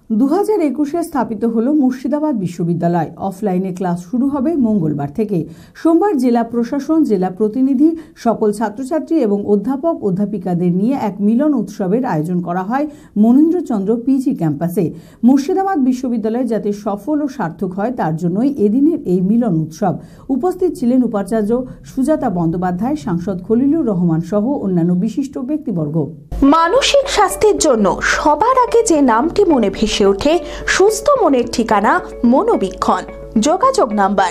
2021 স্থাপিত হলো মুর্শিদাবাদ বিশ্ববিদ্যালয়। অফলাইনে ক্লাস শুরু হবে মঙ্গলবার থেকে। সোমবার জেলা প্রশাসন, জেলা প্রতিনিধি, সকল ছাত্রছাত্রী এবং অধ্যাপক অধ্যাপিকাদের নিয়ে এক মিলন উৎসবের আয়োজন করা হয় মনীন্দ্রচন্দ্র পিজি ক্যাম্পাসে। মুর্শিদাবাদ বিশ্ববিদ্যালয় যাতে সফল ও সার্থক হয় তার জন্যই এদিনের এই মিলন উৎসব। উপস্থিত ছিলেন উপাচার্য সুজাতা বন্দ্যোপাধ্যায়, সাংসদ খলিলুর রহমান সহ অন্যান্য বিশিষ্ট ব্যক্তিবর্গ। মানসিক স্বাস্থ্যের জন্য সবার আগে যে নামটি মনে ভেসে ওঠে, সুস্থ মনের ঠিকানা মনোবীক্ষণ। যোগাযোগ নাম্বার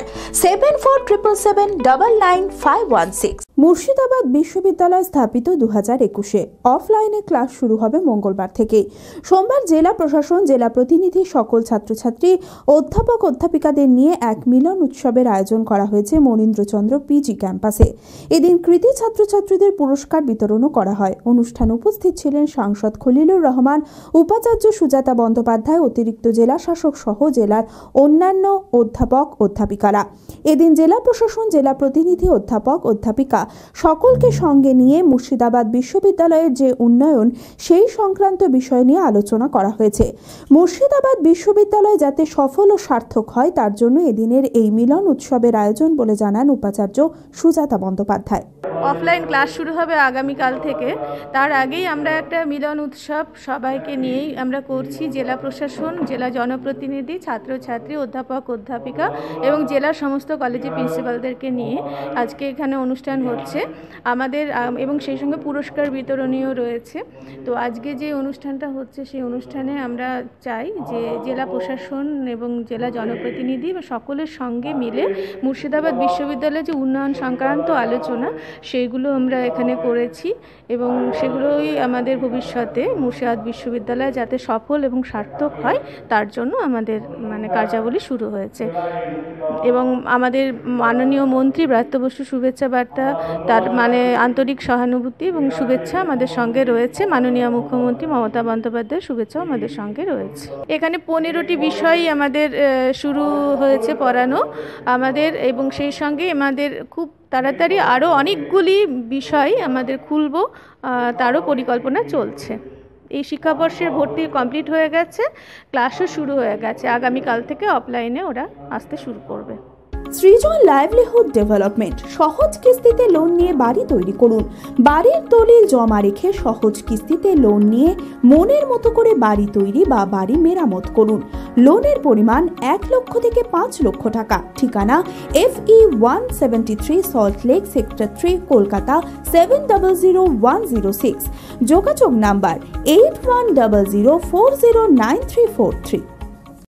7477799516। মুর্শিদাবাদ বিশ্ববিদ্যালয় স্থাপিত 2021-এ অফলাইনে ক্লাস শুরু হবে মঙ্গলবার থেকে। সোমবার জেলা প্রশাসন, জেলা প্রতিনিধি, সকল ছাত্রছাত্রী, অধ্যাপক অধ্যাপিকাদের নিয়ে এক মিলন উৎসবের আয়োজন করা হয়েছে মনীন্দ্রচন্দ্র পিজি ক্যাম্পাসে। এদিন কৃতী ছাত্রছাত্রীদের পুরস্কার বিতরণও করা হয়। অনুষ্ঠানে উপস্থিত ছিলেন সাংসদ খলিলুর রহমান, উপাচার্য সুজাতা বন্দ্যোপাধ্যায়, অতিরিক্ত জেলা শাসক সহ জেলার অন্যান্য অধ্যাপক অধ্যাপিকারা। এদিন জেলা প্রশাসন, জেলা প্রতিনিধি, অধ্যাপক অধ্যাপিকা সকলকে সঙ্গে নিয়ে মুর্শিদাবাদ বিশ্ববিদ্যালয়ের যে উন্নয়ন সেই সংক্রান্ত বিষয় নিয়ে আলোচনা করা হয়েছে। মুর্শিদাবাদ বিশ্ববিদ্যালয় যাতে সফল ও সার্থক হয় তার জন্য এদিনের এই মিলন উৎসবের আয়োজন বলে জানান উপাচার্য সুজাতা বন্দ্যোপাধ্যায়। অফলাইন ক্লাস শুরু হবে আগামীকাল থেকে। তার আগেই আমরা একটা মিলন উৎসব সবাইকে নিয়েই আমরা করছি। জেলা প্রশাসন, জেলা জনপ্রতিনিধি, ছাত্রছাত্রী, অধ্যাপক অধ্যাপিকা এবং জেলার সমস্ত কলেজের প্রিন্সিপালদেরকে নিয়ে আজকে এখানে অনুষ্ঠান হচ্ছে আমাদের, এবং সেই সঙ্গে পুরস্কার বিতরণীয় রয়েছে। তো আজকে যে অনুষ্ঠানটা হচ্ছে সেই অনুষ্ঠানে আমরা চাই যে জেলা প্রশাসন এবং জেলা জনপ্রতিনিধি বা সকলের সঙ্গে মিলে মুর্শিদাবাদ বিশ্ববিদ্যালয়ের যে উন্নয়ন সংক্রান্ত আলোচনা সেইগুলো আমরা এখানে করেছি এবং সেগুলোই আমাদের ভবিষ্যতে মুর্শিদাবাদ বিশ্ববিদ্যালয় যাতে সফল এবং সার্থক হয় তার জন্য আমাদের কার্যাবলী শুরু হয়েছে। এবং আমাদের মাননীয় মন্ত্রী ব্রাত্য বসু শুভেচ্ছা বার্তা, তার আন্তরিক সহানুভূতি এবং শুভেচ্ছা আমাদের সঙ্গে রয়েছে। মাননীয় মুখ্যমন্ত্রী মমতা বন্দ্যোপাধ্যায়ের শুভেচ্ছাও আমাদের সঙ্গে রয়েছে। এখানে 15টি বিষয় আমাদের শুরু হয়েছে পড়ানো আমাদের, এবং সেই সঙ্গে আমাদের খুব তাড়াতাড়ি আরও অনেকগুলি বিষয় আমাদের খুলব, তারও পরিকল্পনা চলছে। এই শিক্ষাবর্ষের ভর্তি কমপ্লিট হয়ে গেছে, ক্লাসও শুরু হয়ে গেছে। আগামীকাল থেকে অফলাইনে ওরা আসতে শুরু করবে। Srijan livelihood development. সহজ কিস্তিতে লোন নিয়ে বাড়ি তৈরি করুন। বাড়ির দলিল জমা রেখে সহজ কিস্তিতে লোন নিয়ে মনের মতো করে বাড়ি তৈরি বা বাড়ি মেরামত করুন। লোনের পরিমাণ 1 লক্ষ থেকে 5 লক্ষ টাকা। ঠিকানা FE 173 Salt Lake sector 3, Kolkata 700106। যোগাযোগ নাম্বার 8100409343।